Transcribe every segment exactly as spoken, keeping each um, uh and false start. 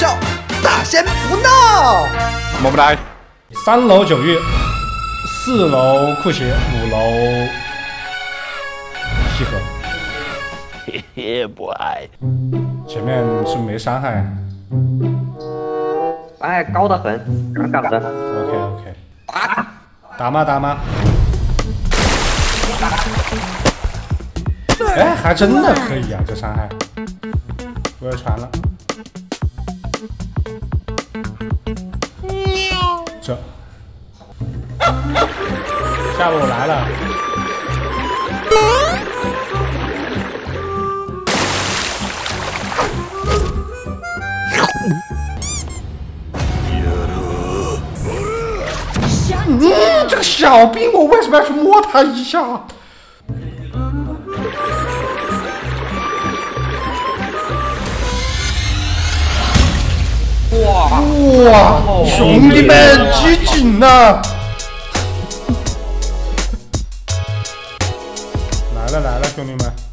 笑，大仙不闹。 么么哒。 三楼九月，四楼酷鞋，五楼西河。 嘿嘿，不爱。 前面是没伤害。 哎，高得很，尴尬的。 OK OK。打吗打吗？哎，还真的可以啊，这伤害。我要传了。这。下路来了。你这个小兵，我为什么要去摸他一下？哇哇！兄弟们，集锦呐！来了来了，兄弟们，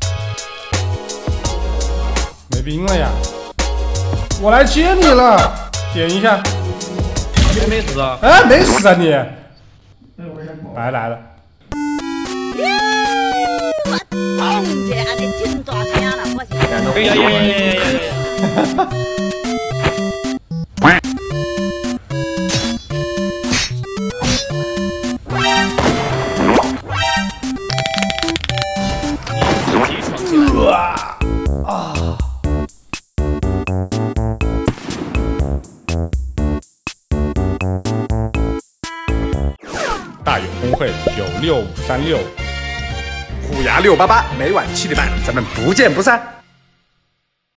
没兵了呀！我来接你了，点一下。 没没死啊！ 哎，没死啊你！白来了。 我咚一下，你真大声了，我是。 哎呀呀呀呀呀！ 啊！ 大有公会九六五三六，虎牙六八八，每晚七点半，咱们不见不散。